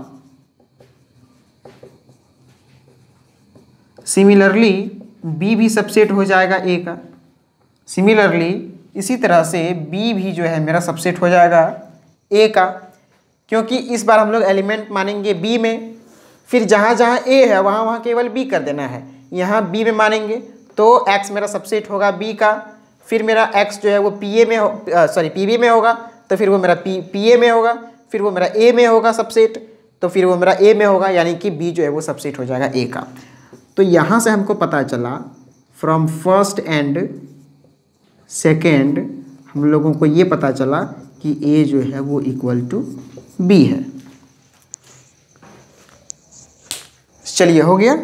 सिमिलरली b भी सबसेट हो जाएगा a का। सिमिलरली इसी तरह से b भी जो है मेरा सबसेट हो जाएगा a का, क्योंकि इस बार हम लोग एलिमेंट मानेंगे b में, फिर जहाँ जहाँ a है वहाँ वहाँ केवल b कर देना है। यहाँ b में मानेंगे तो x मेरा सबसेट होगा b का, फिर मेरा x जो है वो पी ए में सॉरी पी बी में होगा, तो फिर वो मेरा पी पी ए में होगा, फिर वो मेरा a में होगा सबसेट, तो फिर वो मेरा a में होगा, यानी कि b जो है वो सबसेट हो जाएगा a का। तो यहाँ से हमको पता चला फ्रॉम फर्स्ट एंड सेकेंड हम लोगों को ये पता चला कि a जो है वो इक्वल टू b है। चलिए हो गया।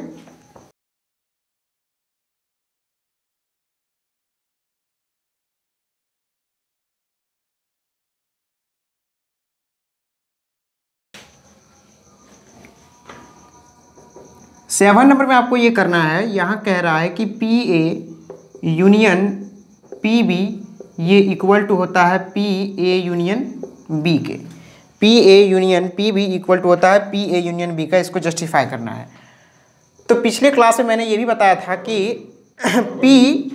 सेवन नंबर में आपको ये करना है, यहाँ कह रहा है कि P A union P B ये इक्वल टू होता है पी ए यूनियन बी के। P A union P B equal to होता है पी ए यूनियन बी का, इसको जस्टिफाई करना है। तो पिछले क्लास में मैंने ये भी बताया था कि P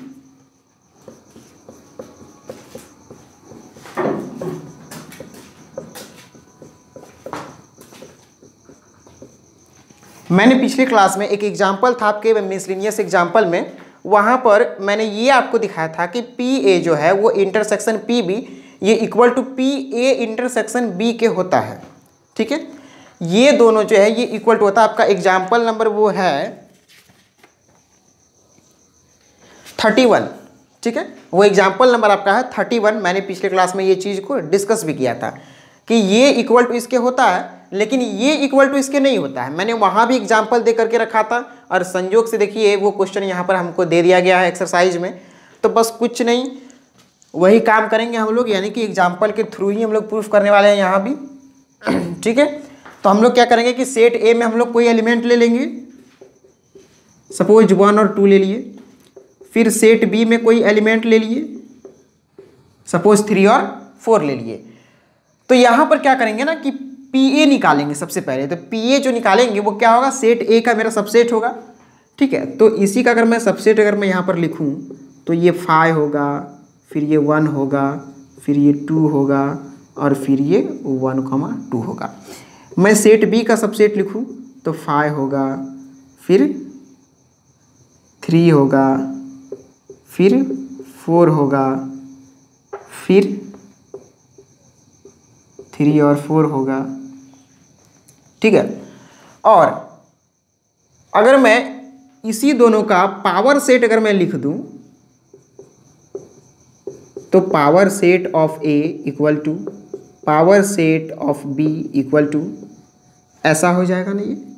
मैंने पिछले क्लास में एक एग्जाम्पल था आपके मिसलिनियस एग्जाम्पल में, वहाँ पर मैंने ये आपको दिखाया था कि पी ए जो है वो इंटरसेक्शन पी बी ये equal to P A intersection B के होता है, ठीक है। ये दोनों जो है ये इक्वल टू होता है, आपका एग्जाम्पल नंबर वो है थर्टी वन, ठीक है। वो एग्जाम्पल नंबर आपका है थर्टी वन। मैंने पिछले क्लास में ये चीज़ को डिस्कस भी किया था कि ये इक्वल टू इसके होता है, लेकिन ये इक्वल टू इसके नहीं होता है। मैंने वहाँ भी एग्जाम्पल दे करके रखा था, और संयोग से देखिए वो क्वेश्चन यहाँ पर हमको दे दिया गया है एक्सरसाइज में। तो बस कुछ नहीं, वही काम करेंगे हम लोग, यानी कि एग्जाम्पल के थ्रू ही हम लोग प्रूफ करने वाले हैं यहाँ भी, ठीक है। तो हम लोग क्या करेंगे कि सेट ए में हम लोग कोई एलिमेंट ले लेंगे, सपोज वन और टू ले लिए, फिर सेट बी में कोई एलिमेंट ले लिए, सपोज थ्री और फोर ले लिए। तो यहाँ पर क्या करेंगे ना कि पी ए निकालेंगे सबसे पहले। तो पी ए जो निकालेंगे वो क्या होगा, सेट ए का मेरा सबसेट होगा, ठीक है। तो इसी का अगर मैं सबसेट अगर मैं यहाँ पर लिखूँ तो ये फाइव होगा, फिर ये वन होगा, फिर ये टू होगा और फिर ये वन कॉमा टू होगा। मैं सेट बी का सबसेट लिखूँ तो फाइव होगा, फिर थ्री होगा, फिर फोर होगा, फिर थ्री और फोर होगा, ठीक है। और अगर मैं इसी दोनों का पावर सेट अगर मैं लिख दूं तो power set of A equal to power set of B equal to ऐसा हो जाएगा ना, ये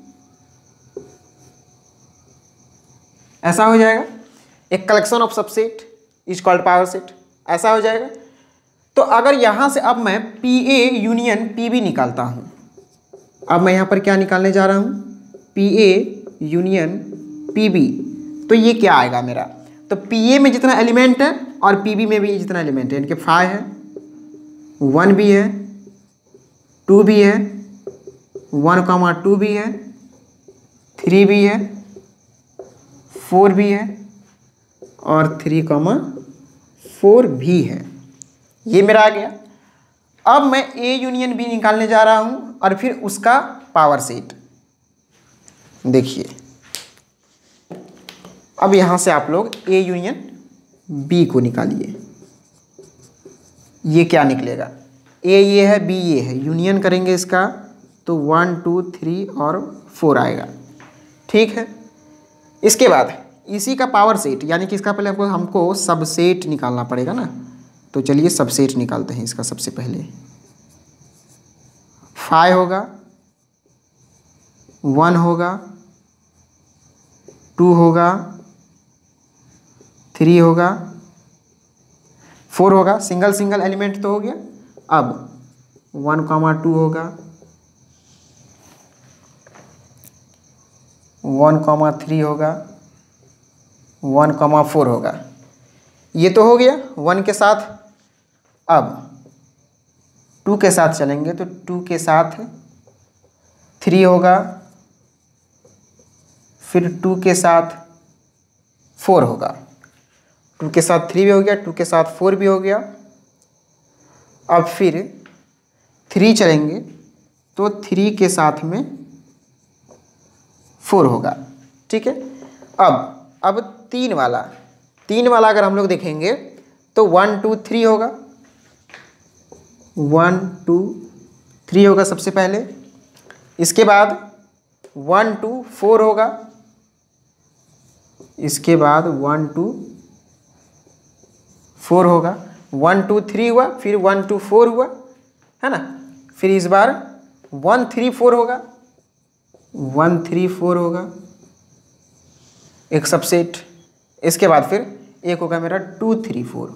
ऐसा हो जाएगा। एक collection of subset is called power set, ऐसा हो जाएगा। तो अगर यहां से अब मैं P A union P B निकालता हूं, अब मैं यहां पर क्या निकालने जा रहा हूं, P A union P B, तो ये क्या आएगा मेरा, तो पी ए में जितना एलिमेंट है और पी बी में भी जितना एलिमेंट है, इनके फाइव है, वन भी है, टू भी है, वन कॉमा टू भी है, थ्री भी है, फोर भी है और थ्री कॉमा फोर भी है, ये मेरा आ गया। अब मैं ए यूनियन बी निकालने जा रहा हूं और फिर उसका पावर सेट देखिए। अब यहां से आप लोग ए यूनियन बी को निकालिए, ये क्या निकलेगा, ए ये है, बी ये है, यूनियन करेंगे इसका तो वन टू थ्री और फोर आएगा, ठीक है। इसके बाद इसी का पावर सेट, यानी कि इसका पहले हमको हमको सबसेट निकालना पड़ेगा ना, तो चलिए सबसेट निकालते हैं इसका। सबसे पहले फाइव होगा, वन होगा, टू होगा, थ्री होगा, फोर होगा, सिंगल सिंगल एलिमेंट तो हो गया। अब वन कॉमा टू होगा, वन कॉमा थ्री होगा, वन कॉमा फोर होगा, ये तो हो गया वन के साथ। अब टू के साथ चलेंगे तो टू के साथ थ्री होगा, फिर टू के साथ फोर होगा, टू के साथ थ्री भी हो गया, टू के साथ फोर भी हो गया। अब फिर थ्री चलेंगे तो थ्री के साथ में फोर होगा, ठीक है। अब अब तीन वाला तीन वाला अगर हम लोग देखेंगे तो वन टू थ्री होगा, वन टू थ्री होगा सबसे पहले। इसके बाद वन टू फोर होगा, इसके बाद वन टू फोर होगा, वन टू थ्री हुआ, फिर वन टू फोर हुआ, है ना। फिर इस बार वन थ्री फोर होगा, वन थ्री फोर होगा एक सबसेट। इसके बाद फिर एक होगा मेरा two three four,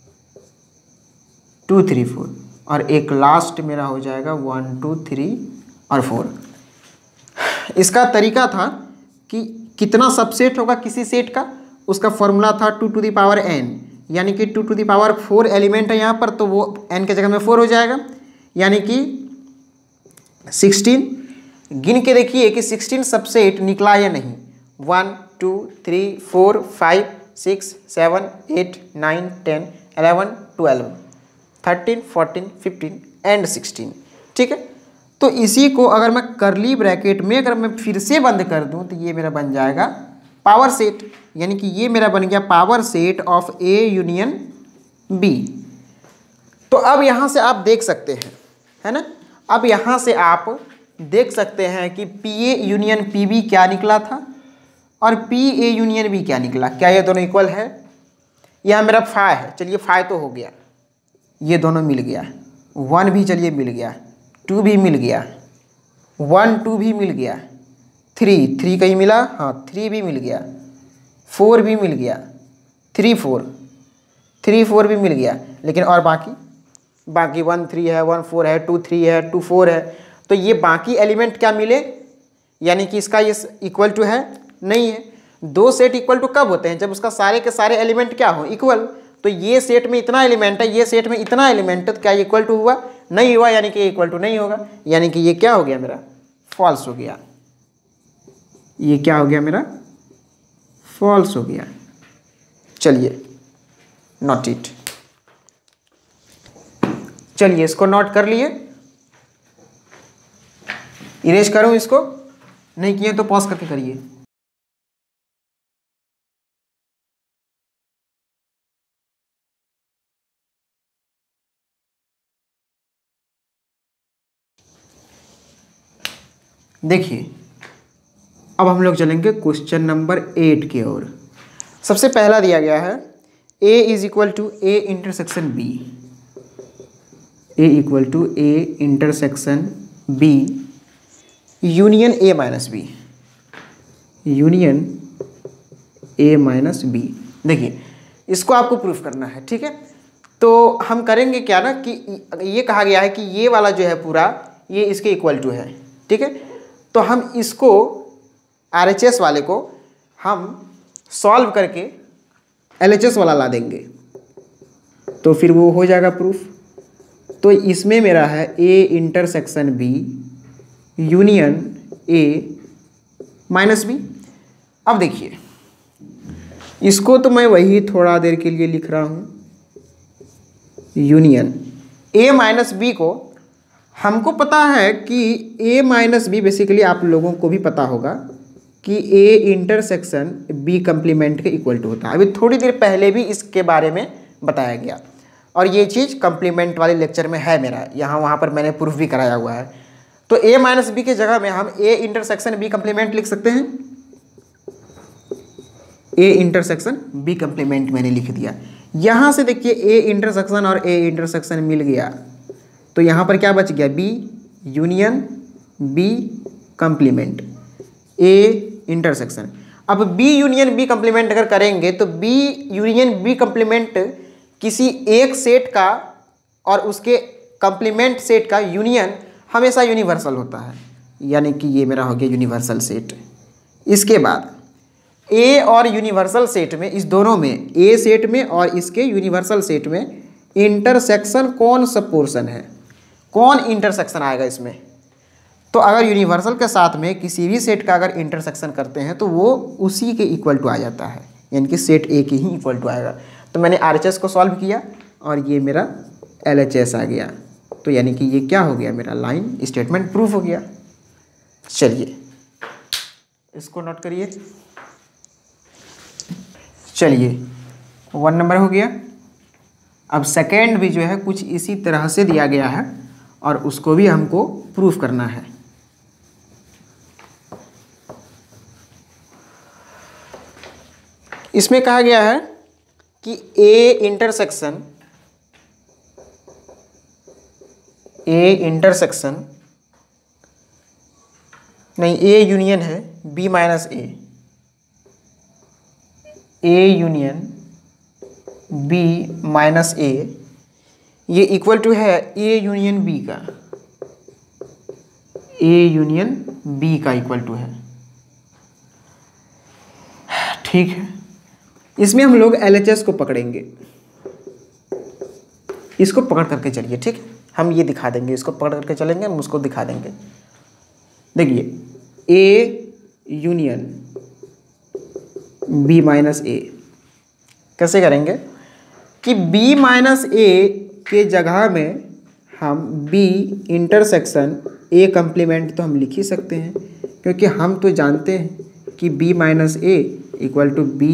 two three four और एक लास्ट मेरा हो जाएगा वन टू थ्री और फोर। इसका तरीका था कि कितना सबसेट होगा किसी सेट का, उसका फॉर्मूला था two to the power n, यानी कि two to the power four element है यहाँ पर, तो वो एन के जगह में फोर हो जाएगा, यानी कि सिक्सटीन। गिन के देखिए कि सिक्सटीन सबसेट निकला या नहीं। One two three four five six seven eight nine ten eleven twelve thirteen fourteen fifteen and sixteen, ठीक है। तो इसी को अगर मैं करली ब्रैकेट में अगर मैं फिर से बंद कर दूं तो ये मेरा बन जाएगा पावर सेट, यानी कि ये मेरा बन गया power set of A union B. तो अब यहाँ से आप देख सकते हैं, है ना, अब यहाँ से आप देख सकते हैं कि P A union P B क्या निकला था और पी ए यूनियन बी क्या निकला। क्या ये दोनों इक्वल है? यह मेरा फाइव है, चलिए फाइव तो हो गया, ये दोनों मिल गया। वन भी चलिए मिल गया, टू भी मिल गया, वन टू भी मिल गया, थ्री थ्री कहीं मिला, हाँ थ्री भी मिल गया, फोर भी मिल गया, थ्री फोर थ्री फोर भी मिल गया। लेकिन और बाकी बाकी वन थ्री है, वन फोर है, टू थ्री है, टू फोर है, तो ये बाकी एलिमेंट क्या मिले, यानी कि इसका ये इक्वल टू है नहीं है। दो सेट इक्वल टू कब होते हैं? जब उसका सारे के सारे एलिमेंट क्या हो, इक्वल। तो ये सेट में इतना एलिमेंट है, ये सेट में इतना एलिमेंट है, तो क्या इक्वल टू हुआ? नहीं हुआ, यानी कि इक्वल टू नहीं होगा, यानी कि ये क्या हो गया मेरा फॉल्स हो गया। ये क्या हो गया मेरा फॉल्स हो गया। चलिए नोट इट, चलिए इसको नोट कर लिए। इरेज करूं इसको, नहीं किए तो पॉज करके करिए। देखिए अब हम लोग चलेंगे क्वेश्चन नंबर एट की ओर। सबसे पहला दिया गया है a is equal to A intersection B, A equal to A intersection B union A minus B, union A minus B. देखिए इसको आपको प्रूफ करना है, ठीक है। तो हम करेंगे क्या ना कि ये कहा गया है कि ये वाला जो है पूरा ये इसके इक्वल टू है, ठीक है। तो हम इसको आर एच एस वाले को हम सॉल्व करके एल एच एस वाला ला देंगे, तो फिर वो हो जाएगा प्रूफ। तो इसमें मेरा है A intersection B union A minus B. अब देखिए इसको तो मैं वही थोड़ा देर के लिए लिख रहा हूँ, यूनियन ए माइनस बी को हमको पता है कि ए माइनस बी बेसिकली आप लोगों को भी पता होगा कि ए इंटरसेक्शन बी कंप्लीमेंट के इक्वल टू होता है। अभी थोड़ी देर पहले भी इसके बारे में बताया गया और ये चीज़ कंप्लीमेंट वाले लेक्चर में है मेरा, यहाँ वहाँ पर मैंने प्रूफ भी कराया हुआ है। तो ए माइनस बी के जगह में हम ए इंटरसेक्शन बी कंप्लीमेंट लिख सकते हैं। ए इंटरसेक्शन बी कंप्लीमेंट मैंने लिख दिया। यहाँ से देखिए ए इंटरसेक्शन और ए इंटरसेक्शन मिल गया, तो यहाँ पर क्या बच गया, B union B complement A intersection. अब बी यूनियन बी कंप्लीमेंट अगर करेंगे तो बी यूनियन बी कंप्लीमेंट किसी एक सेट का और उसके कंप्लीमेंट सेट का यूनियन हमेशा यूनिवर्सल होता है, यानी कि ये मेरा हो गया यूनिवर्सल सेट। इसके बाद ए और यूनिवर्सल सेट में, इस दोनों में, ए सेट में और इसके यूनिवर्सल सेट में इंटरसेक्शन कौन सा पोर्शन है, कौन इंटरसेक्शन आएगा इसमें। तो अगर यूनिवर्सल के साथ में किसी भी सेट का अगर इंटरसेक्शन करते हैं तो वो उसी के इक्वल टू आ जाता है, यानी कि सेट ए के ही इक्वल टू आएगा। तो मैंने आर एच एस को सॉल्व किया और ये मेरा एल एच एस आ गया, तो यानी कि ये क्या हो गया, मेरा लाइन स्टेटमेंट प्रूफ हो गया। चलिए इसको नोट करिए। चलिए वन नंबर हो गया। अब सेकेंड भी जो है कुछ इसी तरह से दिया गया है और उसको भी हमको प्रूफ करना है। इसमें कहा गया है कि ए इंटरसेक्शन ए इंटरसेक्शन नहीं ए यूनियन है B minus A, A union B minus A ये इक्वल टू है ए यूनियन बी का, ए यूनियन बी का इक्वल टू है, ठीक है। इसमें हम लोग एल एच एस को पकड़ेंगे, इसको पकड़ करके चलिए, ठीक है। हम ये दिखा देंगे, इसको पकड़ करके चलेंगे, हम उसको दिखा देंगे। देखिए A union B minus A कैसे करेंगे कि बी माइनस ए के जगह में हम बी इंटरसेक्शन ए कंप्लीमेंट तो हम लिख ही सकते हैं, क्योंकि हम तो जानते हैं कि B minus A equal to B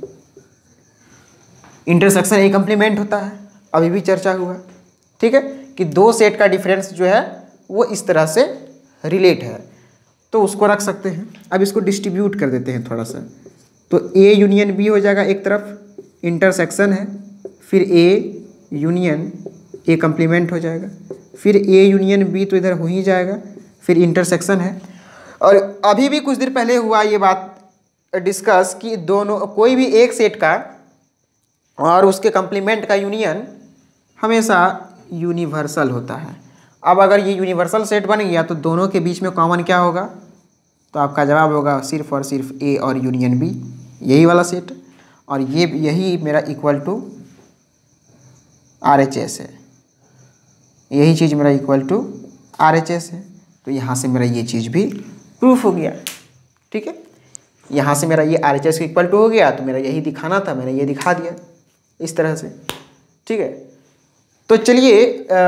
intersection A complement होता है, अभी भी चर्चा हुआ, ठीक है, कि दो सेट का डिफरेंस जो है वो इस तरह से रिलेट है, तो उसको रख सकते हैं। अब इसको डिस्ट्रीब्यूट कर देते हैं थोड़ा सा, तो ए यूनियन बी हो जाएगा, एक तरफ इंटरसेक्शन है, फिर ए यूनियन ए कंप्लीमेंट हो जाएगा, फिर ए यूनियन बी तो इधर हो ही जाएगा, फिर इंटरसेक्शन है। और अभी भी कुछ देर पहले हुआ ये बात डिस्कस कि दोनों कोई भी एक सेट का और उसके कंप्लीमेंट का यूनियन हमेशा यूनिवर्सल होता है। अब अगर ये यूनिवर्सल सेट बन गया तो दोनों के बीच में कॉमन क्या होगा, तो आपका जवाब होगा सिर्फ और सिर्फ ए और यूनियन बी, यही वाला सेट, और ये यही मेरा equal to R H S है, यही चीज़ मेरा equal to R H S है। तो यहाँ से मेरा ये चीज़ भी प्रूफ हो गया, ठीक है। यहाँ से मेरा ये R H S equal to हो गया, तो मेरा यही दिखाना था, मैंने ये दिखा दिया इस तरह से, ठीक है। तो चलिए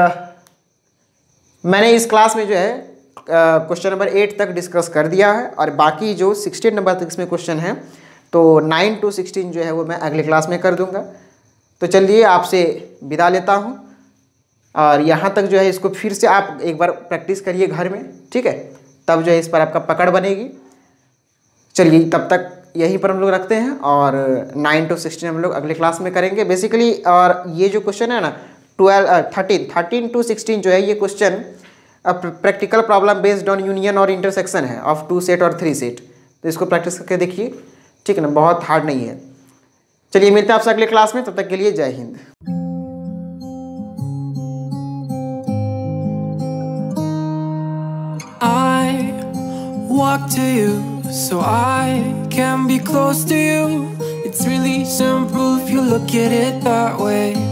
मैंने इस क्लास में जो है क्वेश्चन नंबर एट तक डिस्कस कर दिया है, और बाकी जो सिक्सटीन नंबर तक इसमें क्वेश्चन है तो नाइन टू सिक्सटीन जो है वो मैं अगले क्लास में कर दूंगा। तो चलिए आपसे विदा लेता हूँ, और यहाँ तक जो है इसको फिर से आप एक बार प्रैक्टिस करिए घर में, ठीक है, तब जो है इस पर आपका पकड़ बनेगी। चलिए तब तक यहीं पर हम लोग रखते हैं, और नाइन टू सिक्सटीन हम लोग अगले क्लास में करेंगे बेसिकली। और ये जो क्वेश्चन है ना twelve thirteen thirteen to sixteen जो है ये question practical problem based on union और इंटरसेक्शन है ऑफ टू सेट और थ्री सेट। तो इसको प्रैक्टिस करके देखिए, ठीक है ना, बहुत हार्ड नहीं है। चलिए मिलते हैं आपसे अगले क्लास में, तब तक के लिए जय Hind. Walk to you so I can be close to you. It's really simple if you look at it that way.